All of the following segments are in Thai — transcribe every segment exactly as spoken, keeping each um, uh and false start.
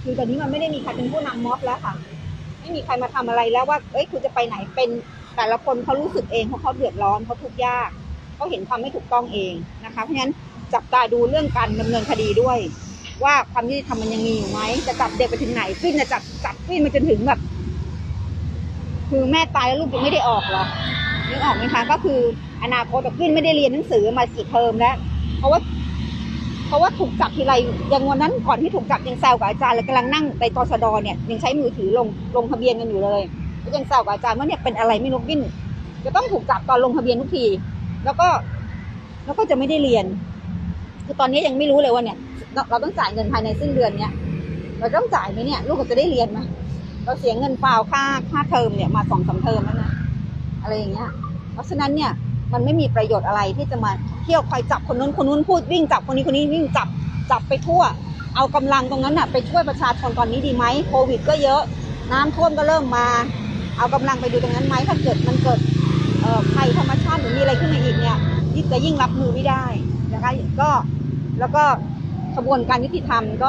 คือตอนนี้มันไม่ได้มีใครเป็นผู้นำม็อบแล้วค่ะไม่มีใครมาทำอะไรแล้วว่าเอ้ยคุณจะไปไหนเป็นแต่ละคนเขารู้สึกเองเพราะเขาเดือดร้อนเขาทุกข์ยากเขาเห็นความไม่ถูกต้องเองนะคะเพราะฉะนั้นจับตาดูเรื่องการดำเนินคดีด้วยว่าความยุติธรรมมันยังมีอยู่ไหมจะจับเด็กไปถึงไหนฟินจะจับจับฟินมาจนถึงแบบคือแม่ตายแล้วลูกยังไม่ได้ออกหรอนึกออกไหมคะก็คืออนาคตฟินไม่ได้เรียนหนังสือมากี่เทอมแล้วเพราะว่าเพราะว่าถูกจับทีไรยังวันนั้นก่อนที่ถูกจับยังแซวกับอาจารย์เลยกำลังนั่งในตชดเนี่ยยังใช้มือถือลงลงทะเบียนกันอยู่เลยยังแซวกับอาจารย์ว่าเนี่ยเป็นอะไรไม่รู้ฟินจะต้องถูกจับตอนลงทะเบียนทุกทีแล้วก็แล้วก็จะไม่ได้เรียนคือตอนนี้ยังไม่รู้เลยว่าเนี่ยเราต้องจ่ายเงินภายในสิ้นเดือนเนี้ยเราต้องจ่ายไหมเนี่ยลูกจะได้เรียนไหมเราเสียเงินเปล่าค่าค่าเทอมเนี่ยมาสองสามเทอมแล้วนะอะไรอย่างเงี้ยเพราะฉะนั้นเนี่ยมันไม่มีประโยชน์อะไรที่จะมาเที่ยวคอยจับคนนู้นคนนู้นพูดวิ่งจับคนนี้คนนี้วิ่งจับจับไปทั่วเอากำลังตรงนั้นน่ะไปช่วยประชาชนตอนนี้ดีไหมโควิดก็เยอะน้ำท่วมก็เริ่มมาเอากำลังไปดูตรงนั้นไหมถ้าเกิดมันเกิดเอ่อภัยธรรมชาติหรือมีอะไรขึ้นมาอีกเนี่ยยิ่งจะยิ่งรับมือไม่ได้นะคะก็แล้วก็กระบวนการยุติธรรมก็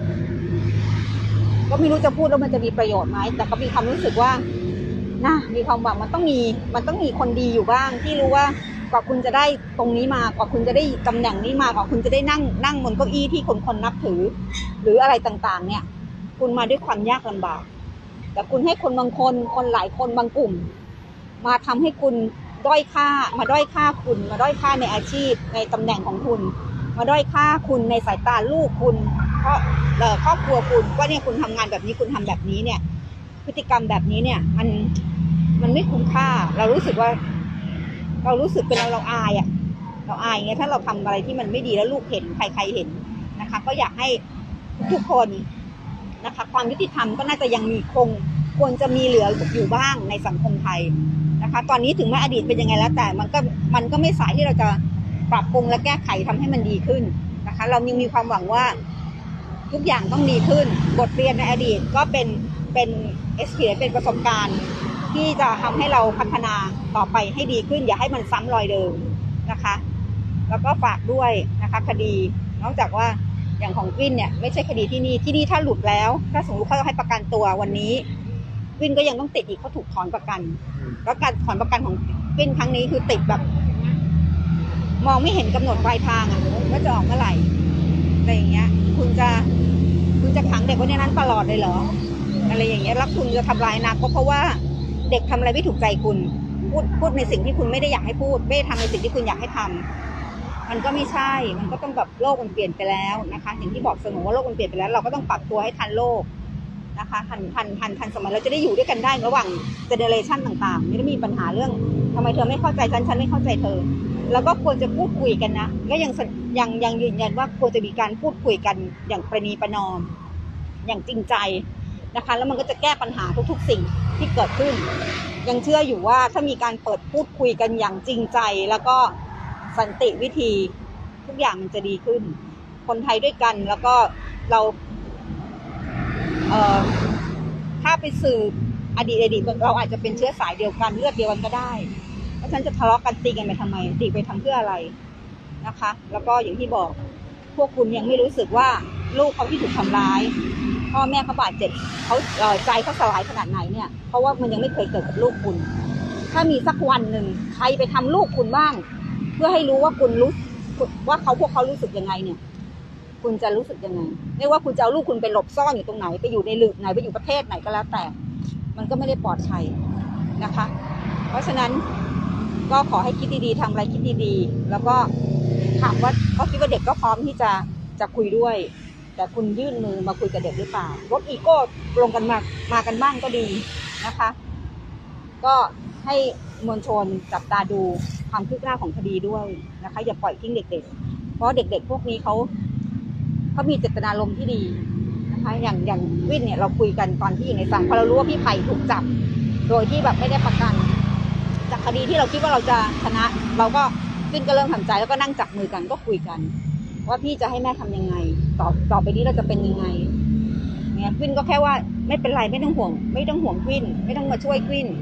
ก็ไม่รู้จะพูดแล้วมันจะมีประโยชน์ไหมแต่ก็มีความรู้สึกว่านะมีความหวังมันต้องมีมันต้องมีคนดีอยู่บ้างที่รู้ว่ากว่าคุณจะได้ตรงนี้มากว่าคุณจะได้ตำแหน่งนี้มากว่าคุณจะได้นั่งนั่งบนเก้าอี้ที่คนคนนับถือหรืออะไรต่างๆเนี่ยคุณมาด้วยความยากลำบากแต่คุณให้คนบางคนคนหลายคนบางกลุ่มมาทำให้คุณด้อยค่ามาด้อยค่าคุณมาด้อยค่าในอาชีพในตำแหน่งของคุณมาด้อยค่าคุณในสายตาลูกคุณเพราะครอบครัวคุณว่าเนี่ยคุณทำงานแบบนี้คุณทำแบบนี้เนี่ยพฤติกรรมแบบนี้เนี่ยมันมันไม่คุ้มค่าเรารู้สึกว่าเรารู้สึกเป็นเราเราอายอ่ะเราอายไงถ้าเราทำอะไรที่มันไม่ดีแล้วลูกเห็นใครๆเห็นนะคะก็อยากให้ทุกคนนะคะความยุติธรรมก็น่าจะยังมีคงควรจะมีเหลืออยู่บ้างในสังคมไทยนะคะตอนนี้ถึงแม้อดีตเป็นยังไงแล้วแต่มันก็มันก็ไม่สายที่เราจะปรับปรุงและแก้ไขทำให้มันดีขึ้นนะคะเรายังมีความหวังว่าทุกอย่างต้องดีขึ้นบทเรียนในอดีตก็เป็นเป็นเอ็กซ์เพรียนเป็นประสบการณ์ที่จะทำให้เราพัฒนาต่อไปให้ดีขึ้นอย่าให้มันซ้ำรอยเดิมนะคะแล้วก็ฝากด้วยนะคะคดีนอกจากว่าอย่างของวินเนี่ยไม่ใช่คดีที่นี่ที่นี่ถ้าหลุดแล้วถ้าสมมติเขาให้ประกันตัววันนี้วินก็ยังต้องติดอีกเขาถูกถอนประกันแล้วการถอนประกันของวินครั้งนี้คือติดแบบมองไม่เห็นกำหนดปลายทางอ่ะว่าจะออกเมื่อไหร่อะไรอย่างเงี้ยคุณจะคุณจะขังเด็กไว้ในนั้นตลอดเลยเหรออะไรอย่างเงี้ยแล้วคุณจะทำลายอนาคตเพราะว่าเด็กทำอะไรไม่ถูกใจคุณพูดพูดในสิ่งที่คุณไม่ได้อยากให้พูดไม่ทำในสิ่งที่คุณอยากให้ทำมันก็ไม่ใช่มันก็ต้องแบบโลกมันเปลี่ยนไปแล้วนะคะอย่างที่บอกเสมอว่าโลกมันเปลี่ยนไปแล้วเราก็ต้องปรับตัวให้ทันโลกนะคะทันทันทันทันสมัยเราจะได้อยู่ด้วยกันได้ระหว่างเจเนอเรชันต่างๆไม่ได้มีปัญหาเรื่องทำไมเธอไม่เข้าใจฉันฉันไม่เข้าใจเธอแล้วก็ควรจะพูดคุยกันนะก็ยังยังยังยืนยันว่าควรจะมีการพูดคุยกันอย่างประนีประนอมอย่างจริงใจนะคะแล้วมันก็จะแก้ปัญหาทุกๆสิ่งที่เกิดขึ้นยังเชื่ออยู่ว่าถ้ามีการเปิดพูดคุยกันอย่างจริงใจแล้วก็สันติวิธีทุกอย่างมันจะดีขึ้นคนไทยด้วยกันแล้วก็เราเอ่อถ้าไปสืบอดีตอดีตเราอาจจะเป็นเชื้อสายเดียวกันเลือดเดียวกันก็ได้เพราะฉะนั้นจะทะเลาะกันตีกันไปทำไมตีไปทำเพื่ออะไรนะคะแล้วก็อย่างที่บอกพวกคุณยังไม่รู้สึกว่าลูกเขาที่ถูกทำร้ายพ่อแม่เขาบาดเจ็บเขาใจเขาสลายขนาดไหนเนี่ยเพราะว่ามันยังไม่เคยเกิดกับลูกคุณถ้ามีสักวันหนึ่งใครไปทำลูกคุณบ้างเพื่อให้รู้ว่าคุณรู้ว่าเขาพวกเขารู้สึกยังไงเนี่ยคุณจะรู้สึกยังไงไม่ว่าคุณจะเอาลูกคุณไปหลบซ่อนอยู่ตรงไหนไปอยู่ในหลืบไหนไปอยู่ประเทศไหนก็แล้วแต่มันก็ไม่ได้ปลอดภัยนะคะเพราะฉะนั้นก็ขอให้คิดดีๆทำอะไรคิดดีๆแล้วก็ถามว่าเขาคิดว่าเด็กก็พร้อมที่จะจะคุยด้วยแต่คุณยื่นมือมาคุยกับเด็กหรือเปล่าลดอีโก้ลงกันมามากันบ้างก็ดีนะคะก็ให้มวลชนจับตาดูความคืบหน้าของคดีด้วยนะคะอย่าปล่อยทิ้งเด็กๆเพราะเด็กๆพวกนี้เขาเขามีเจตนารมณ์ที่ดีนะคะอย่างอย่างวินเนี่ยเราคุยกันตอนที่อยู่ในศาลพอเรารู้ว่าพี่ไผ่ถูกจับโดยที่แบบไม่ได้ประกันจากคดีที่เราคิดว่าเราจะชนะเราก็วินก็เริ่มทำใจแล้วก็นั่งจับมือกันก็คุยกันว่าพี่จะให้แม่ทำยังไงต่อต่อไปนี้เราจะเป็นยังไงเนี่ยวินก็แค่ว่าไม่เป็นไรไม่ต้องห่วงไม่ต้องห่วงวินไม่ต้องมาช่วยวิน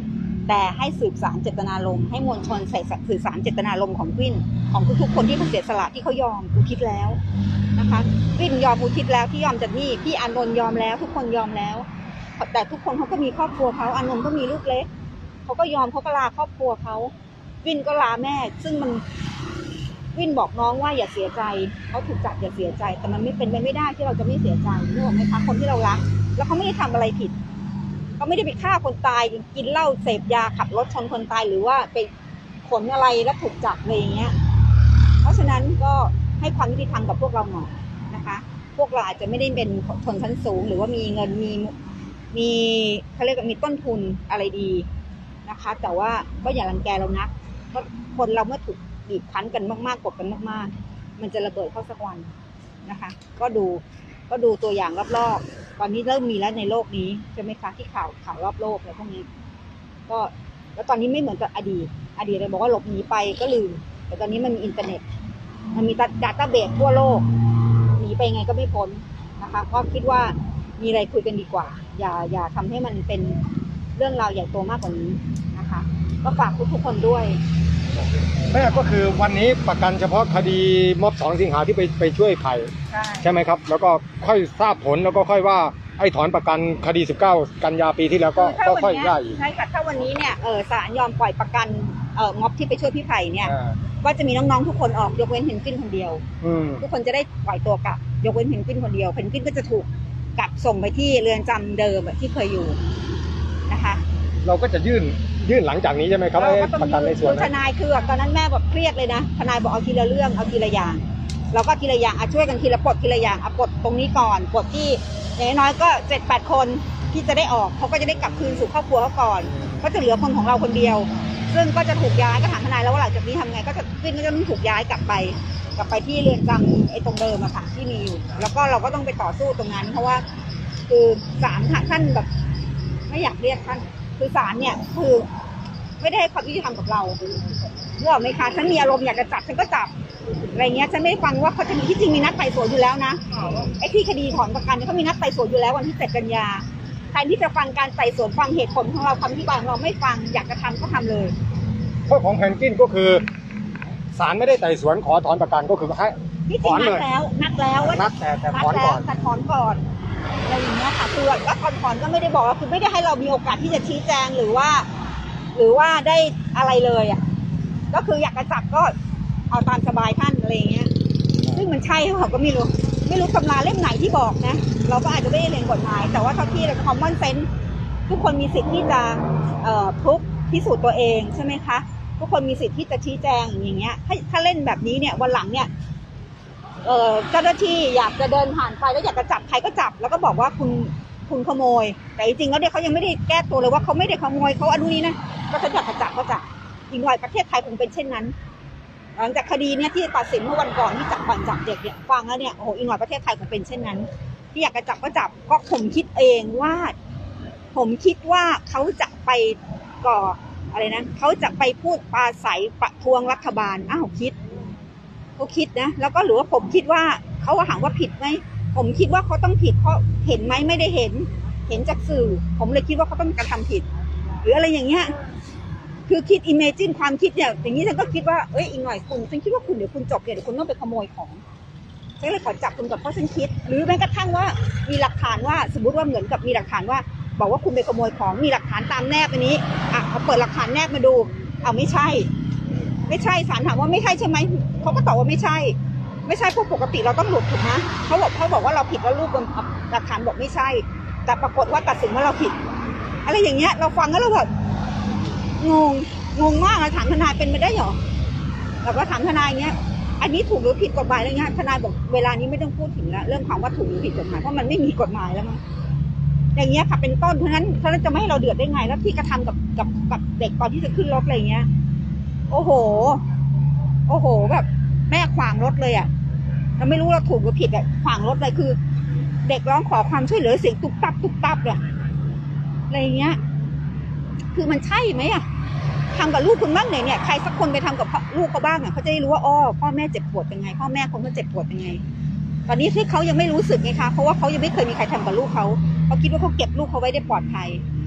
แต่ให้สืบสารเจตนารมณ์ให้มวลชนใส่สื่อสารเจตนารมณ์ของวินของทุกๆคนที่เขาเสียสละที่เขายอมอุทิศแล้วนะคะวินยอมอุทิศแล้วที่ยอมจากนี่พี่อานนท์ยอมแล้วทุกคนยอมแล้วแต่ทุกคนเขาก็มีครอบครัวเขาอานนท์ก็มีลูกเล็กเขาก็ยอมเขาก็ลาครอบครัวเขาวินก็ลาแม่ซึ่งมันวินบอกน้องว่าอย่าเสียใจเขาถูกจับอย่าเสียใจแต่มันไม่เป็นไปไม่ได้ที่เราจะไม่เสียใจนึกออกไหมคะคนที่เรารักแล้วเขาไม่ได้ทำอะไรผิดเขาไม่ได้ไปฆ่าคนตายกินเหล้าเสพยาขับรถชนคนตายหรือว่าไปขนอะไรแล้วถูกจับอะไรอย่างเงี้ยเพราะฉะนั้นก็ให้ความยุติธรรมกับพวกเราหน่อยนะคะพวกเราอาจจะไม่ได้เป็นชนชั้นสูงหรือว่ามีเงินมีมีเขาเรียกว่ามีต้นทุนอะไรดีนะคะแต่ว่าก็อย่ารังแกเรานักเพราะคนเราเมื่อถูกบีบคั้นกันมากๆกดกันมากๆมันจะระเบิดเข้าสักวันนะคะก็ดูก็ดูตัวอย่างรอบๆตอนนี้เริ่มมีแล้วในโลกนี้ใช่ไหมคะที่ข่าวข่าวรอบโลกอะไรพวกนี้ก็แล้วตอนนี้ไม่เหมือนกับอดีตอดีตเลยบอกว่าหลบหนีไปก็ลืมแต่ตอนนี้มันมีอินเทอร์เน็ตมันมีดัตต้าเบสทั่วโลกหนีไปไงก็ไม่พ้นนะคะก็คิดว่ามีอะไรคุยกันดีกว่าอย่าอย่าทำให้มันเป็นเรื่องราวใหญ่โตมากกว่านี้นะคะก็ฝากทุกๆคนด้วยแม่ก็คือวันนี้ประกันเฉพาะคดีม็อบสองสิงหาที่ไปไปช่วยไผ่ใช่ไหมครับแล้วก็ค่อยทราบผลแล้วก็ค่อยว่าไอ้ถอนประกันคดีสิบเก้ากันยาปีที่แล้วก็ก็ค่อยได้อีกใช่ค่ะถ้าวันนี้เนี่ยเออศาลยอมปล่อยประกันเอ่อม็อบที่ไปช่วยพี่ไผ่เนี่ยว่าจะมีน้องๆทุกคนออกยกเว้นเพนกวินคนเดียวทุกคนจะได้ปล่อยตัวกลับยกเว้นเพนกวินคนเดียวเพนกวินก็จะถูกกลับส่งไปที่เรือนจำเดิมที่เคยอยู่นะคะเราก็จะยื่นยื่นหลังจากนี้ใช่ไหมครับประกันในส่วนนั้นทนายคือตอนนั้นแม่แบบเครียดเลยนะทนายบอกเอาทีละเรื่องเอาทีละอย่างเราก็ทีละอย่างช่วยกันทีละปลดทีละอย่างเอาปลดตรงนี้ก่อนปลดที่อย่างน้อยก็เจ็ดแปดคนที่จะได้ออกเขาก็จะได้กลับคืนสู่ครอบครัวเขาก่อนก็จะเหลือคนของเราคนเดียวซึ่งก็จะถูกย้ายก็ถามทนายแล้วว่าหลังจากนี้ทำไงก็จะขึ้นก็จะต้องถูกย้ายกลับไปกลับไปที่เรือนจำไอ้ตรงเดิมอะค่ะที่มีอยู่แล้วก็เราก็ต้องไปต่อสู้ตรงนั้นเพราะว่าคือศาลท่านแบบไม่อยากเรียกท่านคือศาลเนี่ยคือไม่ได้ให้ความยุติธรรมกับเราเมื่อไหมคะฉันมีอารมณ์อยากจะจับฉันก็จับอะไรเงี้ยฉันไม่ได้ฟังว่าเขาจะมีที่จริงมีนัดไต่สวนอยู่แล้วนะไอ้ที่คดีถอนประกันเนี่ยเขามีนัดไต่สวนอยู่แล้ววันที่เจ็ดกันยาแทนที่จะฟังการไต่สวนฟังเหตุผลของเราคำอธิบายของเราไม่ฟังอยากจะทำก็ทำเลยเพราะของเพนกวินก็คือศาลไม่ได้ไต่สวนขอถอนประกันก็คือให้ถอนเลยนัดแล้วนัดแล้วนัดแต่แต่ถอนก่อนแต่ถอนก่อนอะไรอย่างเงี้ยค่ะคือแล้วถอนถอนก็ไม่ได้บอกว่าคือไม่ได้ให้เรามีโอกาสที่จะชี้แจงหรือว่าหรือว่าได้อะไรเลยอ่ะก็คืออยากจะจับก็เอาตามสบายท่านอะไรอย่างเงี้ยซึ่งมันใช่เขาก็ไม่รู้ไม่รู้ตำราเล่มไหนที่บอกนะเราก็อาจจะไม่ได้เรียนกฎหมายแต่ว่าเท่าที่เราคอมมอนเซนส์ทุกคนมีสิทธิ์ที่จะเอ่อพลุกพิสูจน์ตัวเองใช่ไหมคะทุกคนมีสิทธิ์ที่จะชี้แจงอย่างเงี้ยถ้าถ้าเล่นแบบนี้เนี่ยวันหลังเนี่ยเอ่อเจ้าหน้าที่อยากจะเดินผ่านไปแล้วอยากจะจับใครก็จับแล้วก็บอกว่าคุณคุณขโมยแต่จริงๆแล้วเนี่ยเขายังไม่ได้แก้ตัวเลยว่าเขาไม่ได้ขโมยเขาอนุนี้นะก็จะอยากจะจับก็จับอีกหน่อยประเทศไทยคงเป็นเช่นนั้นหลังจากคดีเนี่ยที่ตัดสินเมื่อวันก่อนที่จับก่อนจับเด็กเนี่ยฟังแล้วเนี่ยโอ้โหอีกหน่อยประเทศไทยคงเป็นเช่นนั้นที่อยากจะจับก็จับก็ผมคิดเองว่าผมคิดว่าเขาจะไปก่ออะไรนะเขาจะไปพูดปราศัยประท้วงรัฐบาลอ้าวคิดเขาคิดนะแล้วก็หรือว่าผมคิดว่าเขาถามว่าผิดไหมผมคิดว่าเขาต้องผิดเพราะเห็นไหมไม่ได้เห็นเห็นจากสื่อผมเลยคิดว่าเขาต้องกระทำผิดหรืออะไรอย่างเงี้ยคือคิดอิเมจินความคิดเนี่ยอย่างนี้ฉันก็คิดว่าเอ้ยอีกหน่อยคุณฉันคิดว่าคุณเดี๋ยวคุณจบเนี่ยเดี๋ยวคุณต้องไปขโมยของฉันเลยขอจับคุณก่อนเพราะฉันคิดหรือแม้กระทั่งว่ามีหลักฐานว่าสมมติว่าเหมือนกับมีหลักฐานว่าบอกว่าคุณไปขโมยของมีหลักฐานตามแนบอันนี้อ่ะเขาเปิดหลักฐานแนบมาดูเอาไม่ใช่ไม่ใช่ศาลถามว่าไม่ใช่ใช่ไหมเขาก็ตอบว่าไม่ใช่ไม่ใช่เพราะปกติเราต้องหลุดถูกไหมเขาบอกเขาบอกว่าเราผิดแล้วรูปบนหลักฐานบอกไม่ใช่แต่ปรากฏว่าตัดสินว่าเราผิดอะไรอย่างเงี้ยเราฟังแล้วเราแบบงงงงมากเลยถามทนายเป็นไปได้หรอเราก็ถามทนายเงี้ยอันนี้ถูกหรือผิดกฎหมายอะไรเงี้ยทนายบอกเวลานี้ไม่ต้องพูดถึงแล้วเรื่องความว่าถูกหรือผิดกฎหมายเพราะมันไม่มีกฎหมายแล้วมั้งอย่างเงี้ยค่ะเป็นต้นเพราะฉะนั้นเขาจะไม่ให้เราเดือดได้ไงแล้วที่กระทำกับกับกับเด็กตอนที่จะขึ้นรถอะไรเงี้ยโอ้โหโอ้โหแบบแม่ขวางรถเลยอ่ะเราไม่รู้เราถูกหรือผิดอ่ะขวางรถเลยคือเด็กร้องขอความช่วยเหลือเสียงตุ๊บตับตุ๊บตับเนี่ยอะไรเงี้ยคือมันใช่ไหมอ่ะทำกับลูกคุณบ้างเนี่ยใครสักคนไปทำกับลูกเขาบ้างอ่ะเขาจะได้รู้ว่าอ้อพ่อแม่เจ็บปวดยังไงพ่อแม่คนเขาเจ็บปวดยังไงตอนนี้ที่เขายังไม่รู้สึกไงคะเพราะว่าเขายังไม่เคยมีใครทำกับลูกเขาเขาคิดว่าเขาเก็บลูกเขาไว้ได้ปลอดภัย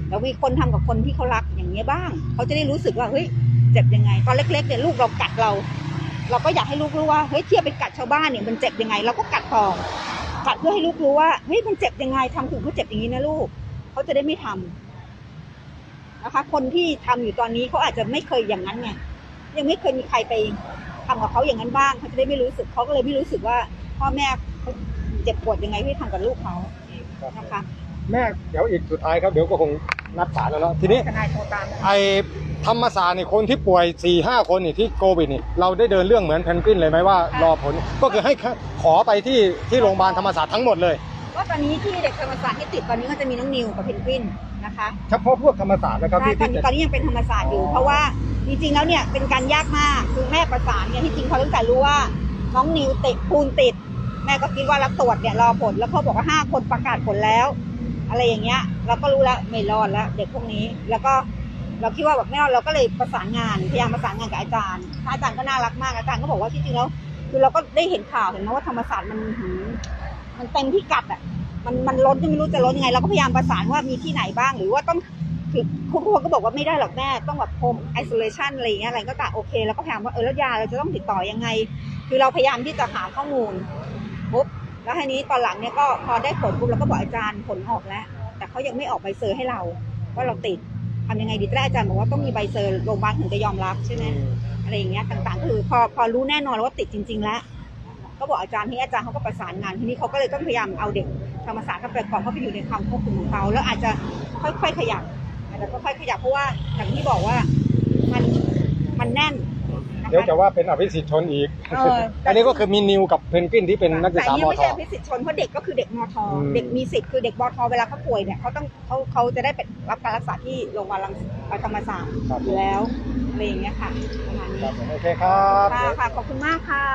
เดี๋ยวมีคนทำกับคนที่เขารักอย่างเงี้ยบ้างเขาจะได้รู้สึกว่าเฮ้ยเจ็บยังไงตอนเล็กๆเนี่ยลูกเรากัดเราเราก็อยากให้ลูกรู้ว่าเฮ้ยเทียบไปกัดชาวบ้านเนี่ยมันเจ็บยังไงเราก็กัดต่อกัดเพื่อให้ลูกรู้ว่าเฮ้ยมันเจ็บยังไงทำถึงเขาเจ็บอย่างนี้นะลูกเขาจะได้ไม่ทำนะคะคนที่ทำอยู่ตอนนี้เขาอาจจะไม่เคยอย่างนั้นไงยังไม่เคยมีใครไปทำกับเขาอย่างนั้นบ้างเขาจะได้ไม่รู้สึกเขาก็เลยไม่รู้สึกว่าพ่อแม่เขาเจ็บปวดยังไงที่ทำกับลูกเขานะคะแม่เดี๋ยวอีกสุดท้ายครับเดี๋ยวก็คงนัดศาลแล้วเนาะทีนี้ไอธรรมศาสตร์เนี่ยคนที่ป่วย สี่ห้า คนนี่ที่โควิดนี่เราได้เดินเรื่องเหมือนเพนกวินเลยไหมว่ารอผลก็คือให้ขอไปที่ที่โรงพยาบาลธรรมศาสตร์ทั้งหมดเลยก็ตอนนี้ที่เด็กธรรมศาสตร์ที่ติดตอนนี้ก็จะมีน้องนิวกับเพนกวินนะคะเฉพาะพวกธรรมศาสตร์นะครับที่ตอนนี้ตอนนี้ยังเป็นธรรมศาสตร์อยู่เพราะว่าจริงๆแล้วเนี่ยเป็นการยากมากคือแม่ประสานเนี่ยที่จริงเขาตั้งแต่รู้ว่าน้องนิวติดปูนติดแม่ก็คิดว่ารับตรวจเนี่ยรอผลแล้วเขาบอกว่าห้าคนประกาศผลแล้วอะไรอย่างเงี้ยเราก็รู้แล้วไม่รอดแล้วเด็กพวกนี้แล้วก็เราคิดว่าแบบไม่รอดเราก็เลยประสานงานพยายามประสานงานกับอาจารย์อาจารย์ก็น่ารักมากอาจารย์ก็บอกว่าที่จริงแล้วคือเราก็ได้เห็นข่าวเห็นนะว่าธรรมศาสตร์มันมันเต็มที่กัดอ่ะมันมันล้นจะไม่รู้จะล้นยังไงเราก็พยายามประสานว่ามีที่ไหนบ้างหรือว่าต้องคือคุณครูก็บอกว่าไม่ได้หรอกแม่ต้องแบบโฮมไอโซเลชันอะไรอย่างเงี้ยอะไรก็ต่างโอเคแล้วก็พยายามว่าเออแล้วยาเราจะต้องติดต่อยังไงคือเราพยายามที่จะหาข้อมูลปุ๊บแล้วทีนี้ตอนหลังเนี่ยก็พอได้ผลปุ๊บเราก็บอกอาจารย์ผลออกแล้วแต่เขายังไม่ออกใบเซอร์ให้เราว่าเราติดทำยังไงดีแต่อาจารย์บอกว่าต้องมีใบเซอร์โรงพยาบาลถึงจะยอมรับใช่ไหมอะไรอย่างเงี้ยต่างๆคือพอพอรู้แน่นอนว่าติดจริงๆแล้วก็บอกอาจารย์ที่อาจารย์เขาก็ประสานงานทีนี้เขาก็เลยต้องพยายามเอาเด็กธรรมศาสตร์เข้าไปก่อนเขาไปอยู่ในความควบคุมของเขาแล้วอาจจะค่อยๆขยับอาจจะค่อยๆขยับเพราะว่าอย่างที่บอกว่ามันมันแน่นเดี๋ยวจะว่าเป็นอภิสิทธิ์ชนอีกอันนี้ก็คือมีนิวกับเพนกวินที่เป็นนักศึกษามทไม่ใช่อภิสิทธิ์ชนเพราะเด็กก็คือเด็กมทเด็กมีสิทธิ์คือเด็กมทเวลาเขาป่วยเนี่ยเขาต้องเขาเขาจะได้เป็นรับการรักษาที่โรงพยาบาลธรรมศาสตร์อยู่แล้วอะไรอย่างเงี้ยค่ะประมาณนี้โอเคครับค่ะขอบคุณมากค่ะ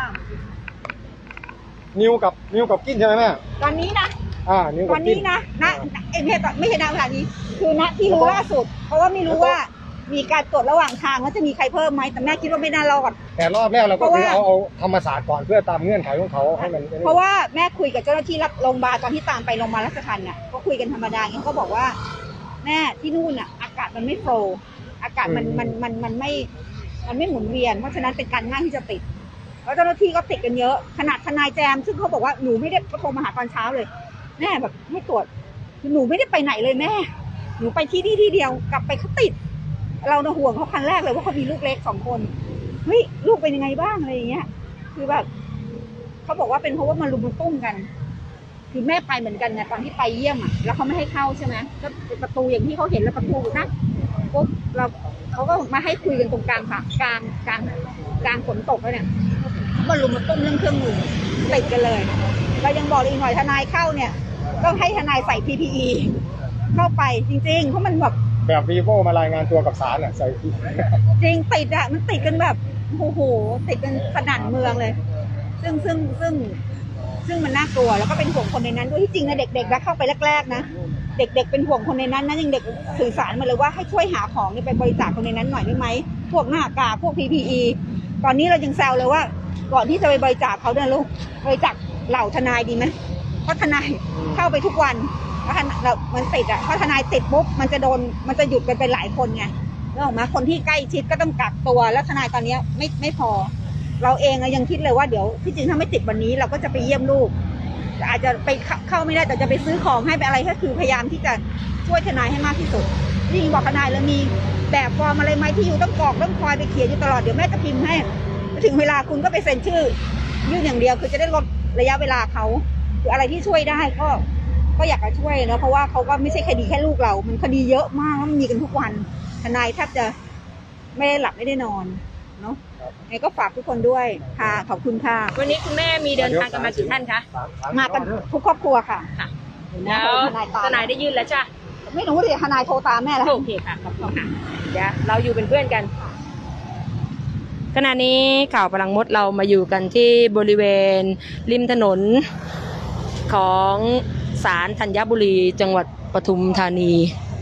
นิวกับนิวกับกินใช่ไหมแม่ตอนนี้นะอ่านิวกับกินตอนนี้นะณเอ็มเอไม่ใช่ณเวลานี้คือณที่รู้ล่าสุดเพราะว่าไม่รู้ว่ามีการตรวจระหว่างทางว่าจะมีใครเพิ่มไหมแต่แม่คิดว่าไม่น่ารอดแต่รอบแรกเราก็คือเอาเอาธรรมศาสตร์ก่อนเพื่อตามเงื่อนไขของเขาให้มันเพราะว่าแม่คุยกับเจ้าหน้าที่โรงพยาบาลตอนที่ตามไปโรงพยาบาลราชทัณฑ์เนี่ยก็คุยกันธรรมดาเขาก็บอกว่าแม่ที่นู่นอ่ะอากาศมันไม่โฟล์อากาศมันมันมันมันไม่มันไม่หมุนเวียนเพราะฉะนั้นเป็นการง่ายที่จะติดแล้วเจ้าหน้าที่ก็ติดกันเยอะขนาดทนายแจมซึ่งเขาบอกว่าหนูไม่ได้โทรมาหาตอนเช้าเลยแม่แบบให้ตรวจหนูไม่ได้ไปไหนเลยแม่หนูไปที่นี่ที่เดียวกลับไปเขาติดเราเนี่ยห่วงเขาคันแรกเลยว่าเขามีลูกเล็กสองคนเฮ้ยลูกเป็นยังไงบ้างอะไรอย่างเงี้ยคือแบบเขาบอกว่าเป็นเพราะว่ามันลุมมันตุ้มกันคือแม่ไปเหมือนกันไงตอนที่ไปเยี่ยมอ่ะแล้วเขาไม่ให้เข้าใช่ไหมก็ประตูอย่างที่เขาเห็นแล้วประตูนะปุ๊บเราเขาก็มาให้คุยกันตรงกลางค่ะกลางกลางกลางฝนตกแล้วเนี่ยมันลุมมันตุ้มเรื่องเครื่องมือติดกันเลยเรายังบอกอีกหน่อยทนายเข้าเนี่ยต้องให้ทนายใส่ พี พี อี เข้าไปจริงๆเพราะมันแบบแบบวีโวมารายงานตัวกับศาลอ่ะใส่จริงติดอ่ะมันติดกันแบบโอ้โหติดกันสนั่นเมืองเลยซึ่งซึ่งซึ่งซึ่งมันน่ากลัวแล้วก็เป็นห่วงคนในนั้นด้วยที่จริงนะเด็กๆแล้วเข้าไปแรกๆนะเด็กๆเป็นห่วงคนในนั้นนะยังเด็กสื่อสารมาเลยว่าให้ช่วยหาของไปบริจาคคนในนั้นหน่อยได้ไหมพวกหน้ากากพวก พี พี อี ตอนนี้เรายังแซวเลยว่าก่อนที่จะไปบริจาคเขาเนี่ยลูกบริจาคเหล่าทนายดีไหมเพราะทนายเข้าไปทุกวันแล้วเรามันติดอ่ะเพราะทนายติดปุ๊บมันจะโดนมันจะหยุดกันไปหลายคนไงนึกออกไหมคนที่ใกล้ชิดก็ต้องกักตัวแล้วทนายตอนนี้ไม่ไม่พอเราเองยังคิดเลยว่าเดี๋ยวที่จริงถ้าไม่ติดวันนี้เราก็จะไปเยี่ยมลูกอาจจะไปเข้าไม่ได้แต่จะไปซื้อของให้ไปอะไรก็คือพยายามที่จะช่วยทนายให้มากที่สุดยิ่งบอกทนายแล้วมีแบบฟอร์มอะไรไหมที่อยู่ต้องกรอกต้องคอยไปเขียนอยู่ตลอดเดี๋ยวแม่จะพิมพ์ให้ถึงเวลาคุณก็ไปเซ็นชื่อยื่นอย่างเดียวคือจะได้ลดระยะเวลาเขาคืออะไรที่ช่วยได้ก็ก็อยากจะช่วยเนาะเพราะว่าเขาก็ไม่ใช่คดีแค่ลูกเรามันคดีเยอะมากมันมีกันทุกวันทนายแทบจะไม่ได้หลับไม่ได้นอนเนาะไงก็ฝากทุกคนด้วยค่ะขอบคุณค่ะวันนี้คุณแม่มีเดินทางกันมากี่ท่านคะมากันทุกครอบครัวค่ะแล้วทนายได้ยื่นแล้วจ้ะไม่รู้เลยทนายโทรตามแม่แล้วโอเคค่ะขอบคุณค่ะเดี๋ยวเราอยู่เป็นเพื่อนกันขณะนี้ข่าวพลังมดเรามาอยู่กันที่บริเวณริมถนนของศาลธัญบุรีจังหวัดปทุมธานี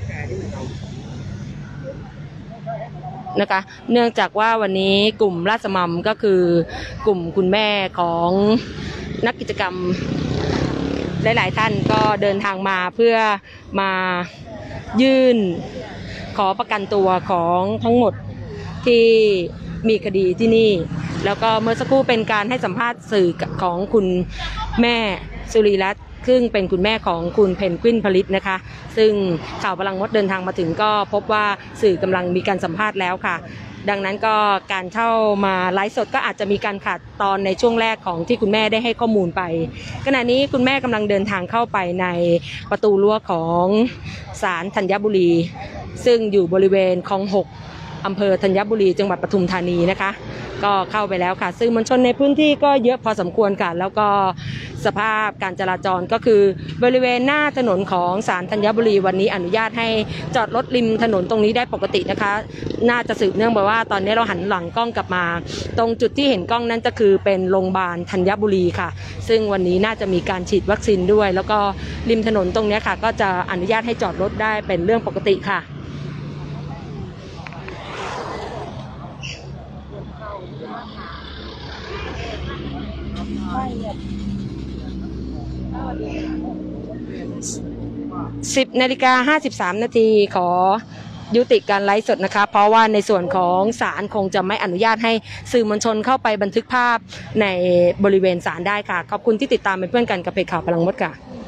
นะคะเนื่องจากว่าวันนี้กลุ่มราชมัมก็คือกลุ่มคุณแม่ของนักกิจกรรมหลายๆท่านก็เดินทางมาเพื่อมายื่นขอประกันตัวของทั้งหมดที่มีคดีที่นี่แล้วก็เมื่อสักครู่เป็นการให้สัมภาษณ์สื่อของคุณแม่สุรีรัตน์ซึ่งเป็นคุณแม่ของคุณเพนกวินผลิตนะคะซึ่งข่าวพลังมดเดินทางมาถึงก็พบว่าสื่อกำลังมีการสัมภาษณ์แล้วค่ะดังนั้นก็การเข้ามาไลฟ์สดก็อาจจะมีการขาดตอนในช่วงแรกของที่คุณแม่ได้ให้ข้อมูลไปขณะนี้คุณแม่กำลังเดินทางเข้าไปในประตูรั้วของศาลธัญบุรีซึ่งอยู่บริเวณคลองหกอำเภอธัญบุรีจังหวัดปทุมธานีนะคะก็เข้าไปแล้วค่ะซึ่งมวลชนในพื้นที่ก็เยอะพอสมควรค่ะแล้วก็สภาพการจราจรก็คือบริเวณหน้าถนนของศาลธัญบุรีวันนี้อนุญาตให้จอดรถริมถนนตรงนี้ได้ปกตินะคะน่าจะสืบเนื่องไปว่าตอนนี้เราหันหลังกล้องกลับมาตรงจุดที่เห็นกล้องนั้นก็คือเป็นโรงพยาบาลธัญบุรีค่ะซึ่งวันนี้น่าจะมีการฉีดวัคซีนด้วยแล้วก็ริมถนนตรงนี้ค่ะก็จะอนุญาตให้จอดรถได้เป็นเรื่องปกติค่ะสิบนาฬิกาห้าสิบสามนาทีขอยุติการไลฟ์สดนะคะเพราะว่าในส่วนของศาลคงจะไม่อนุญาตให้สื่อมวลชนเข้าไปบันทึกภาพในบริเวณศาลได้ค่ะขอบคุณที่ติดตามเป็นเพื่อนกันกับเพจข่าวพลังมดค่ะ